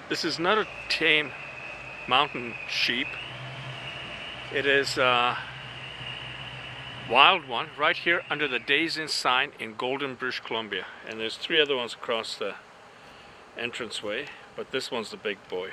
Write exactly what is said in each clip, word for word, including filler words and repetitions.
This is not a tame mountain sheep. It is a wild one right here under the Days Inn sign in Golden, British Columbia. And there's three other ones across the entranceway, but this one's the big boy.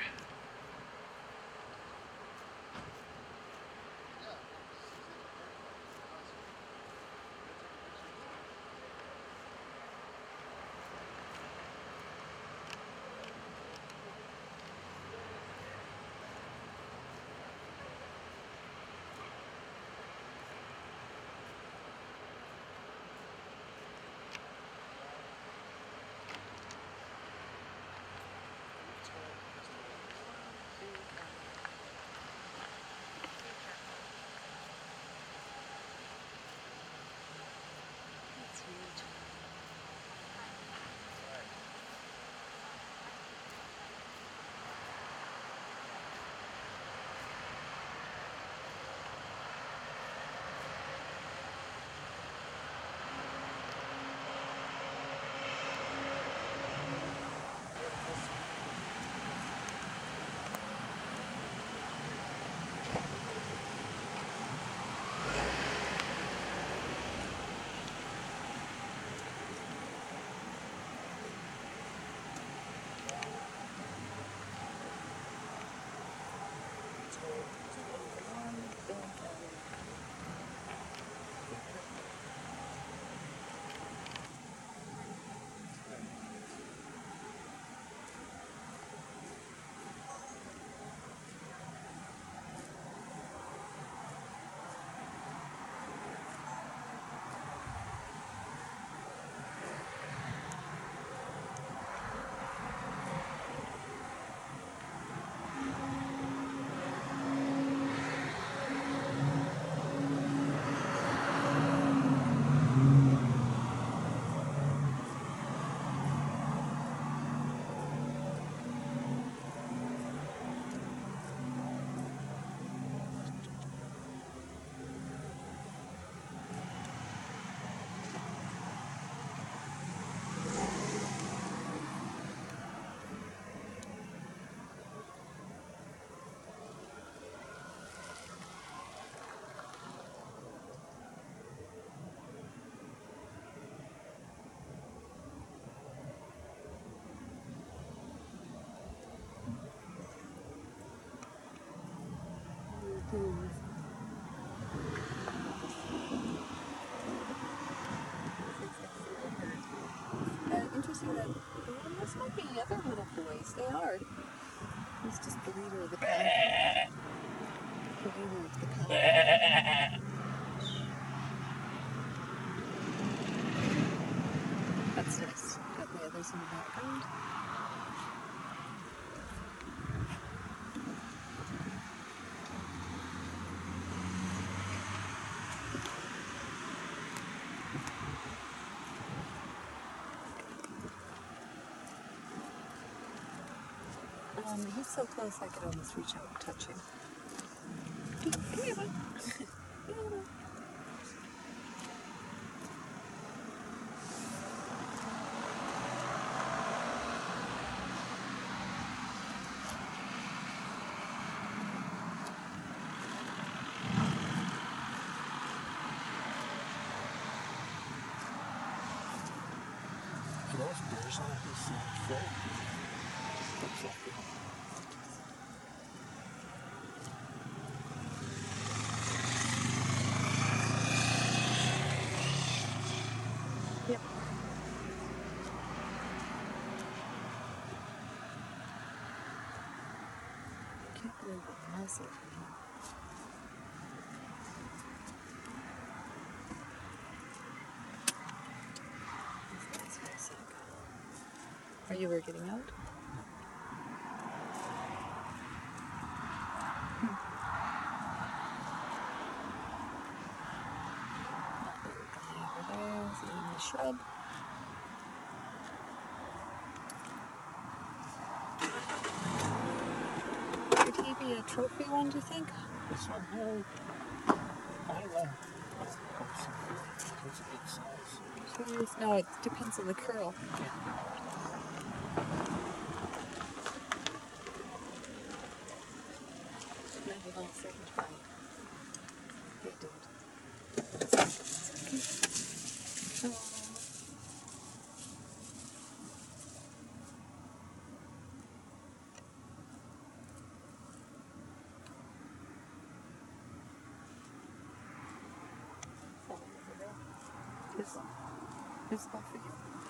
Uh, interesting that there must not be other little boys. They are. He's just the leader of the pack. The leader of the pack. That's nice. Got the others in the background. Um, he's so close I could almost reach out and touch him. Come here, bud. Come here, bud. Those bears on this full. Looks like it. Yep. Can't believe it muzzled him. Are you ever getting out? Hmm. Over there, sitting in the shrub. Could he be a trophy one, do you think? This one here, I don't know. It's a big size. Curious. No, it depends on the curl. Yeah. it on the second try. Hey, dude. It's okay. Oh. This, this one for you.